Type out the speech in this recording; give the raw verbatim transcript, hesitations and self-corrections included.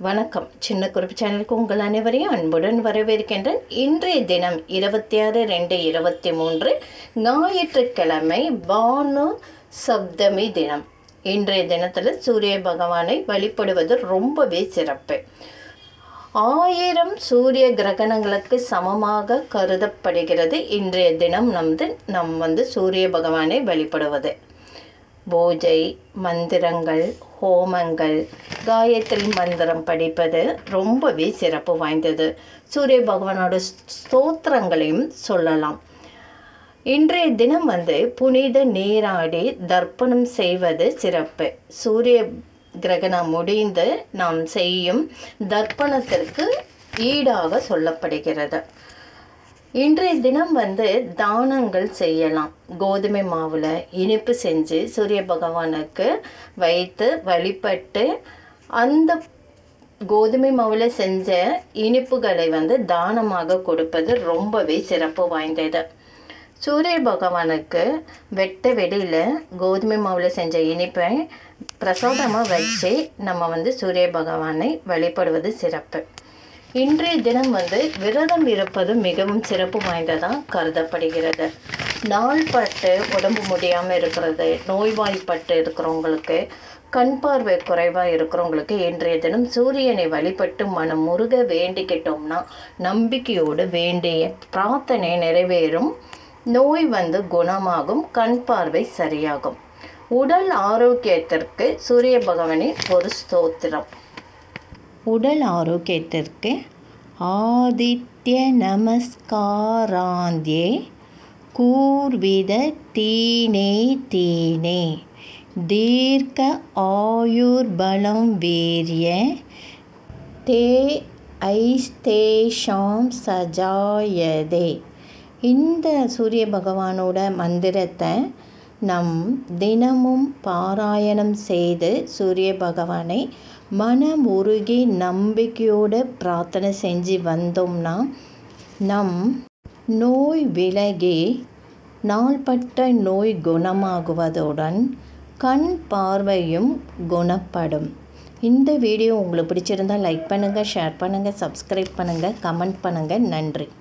வணக்கம். சின்ன குறிப்பு சேனலுக்கு உங்கள் அனைவரையும் அன்புடன் வரவேற்கின்றேன். இன்றைய தினம் இருபத்தி ஆறு ரெண்டு இருபத்தி மூன்று ஞாயிற்றுக்கிழமை பானு சப்தமி தினம். இன்றைய தினத்தில் சூரிய பகவானை வழிபடுவது ரொம்பவே சிறப்பு. ஆயிரம் சூரிய கிரகணங்களுக்கு சமமாக கருதப்படுகிறது இன்றைய தினம் வந்து நம் வந்து சூரிய பகவானை வழிபடுவது. பூஜை, மந்திரங்கள், ஹோமங்கள், காயத்ரி மந்திரம் படிப்பது ரொம்பவே சிறப்பு வாய்ந்தது. சூரிய பகவானோட ஸ்தோத்திரங்களையும் சொல்லலாம். இன்றைய தினம் வந்து புனித நீராடி தர்ப்பணம் செய்வது சிறப்பு. சூரிய கிரகணம் முடிந்து நாம் செய்யும் தர்ப்பணத்திற்கு ஈடாக சொல்லப்படுகிறது. இன்றைய தினம் வந்து தானங்கள் செய்யலாம். கோதுமை மாவில் இனிப்பு செஞ்சு சூரிய பகவானுக்கு வைத்து வழிபட்டு அந்த கோதுமை மாவில் செஞ்ச இனிப்புகளை வந்து தானமாக கொடுப்பது ரொம்பவே சிறப்பு வாய்ந்தது. சூரிய பகவானுக்கு வெட்ட வெளியில் கோதுமை மாவில் செஞ்ச இனிப்பை பிரசாதமாக வச்சு நம்ம வந்து சூரிய பகவானை வழிபடுவது சிறப்பு. இன்றைய தினம் வந்து விரதம் இருப்பது மிகவும் சிறப்பு வாய்ந்ததாக கருதப்படுகிறது. நாள்பட்டு உடம்பு முடியாமல் இருக்கிறது, நோய்வாய்ப்பட்டு இருக்கிறவங்களுக்கு, கண் பார்வை குறைவாக இருக்கிறவங்களுக்கு இன்றைய தினம் சூரியனை வழிபட்டு மனம் முருக வேண்டிக்கிட்டோம்னா நம்பிக்கையோடு வேண்டிய பிரார்த்தனை நிறைவேறும். நோய் வந்து குணமாகும், கண் பார்வை சரியாகும். உடல் ஆரோக்கியத்திற்கு சூரிய பகவானின் ஒரு ஸ்தோத்திரம். உடல் ஆரோக்கியத்திற்கு ஆதித்ய நமஸ்காராந்தியே கூர்வித தீனே தீனே தீர்க்க ஆயுர்பலம் வீரிய தே ஐஸ்தேஷாம் சஜாயதே. இந்த சூரிய பகவானோட மந்திரத்தை நம் தினமும் பாராயணம் செய்து சூரிய பகவானை மனமுருகி நம்பிக்கையோடு பிரார்த்தனை செஞ்சு வந்தோம்னா நம் நோய் விலகி நாள்பட்ட நோய் குணமாகுவதுடன் கண் பார்வையும் குணப்படும். இந்த வீடியோ உங்களுக்கு பிடிச்சிருந்தால் லைக் பண்ணுங்கள், ஷேர் பண்ணுங்கள், சப்ஸ்கிரைப் பண்ணுங்கள், கமெண்ட் பண்ணுங்கள். நன்றி.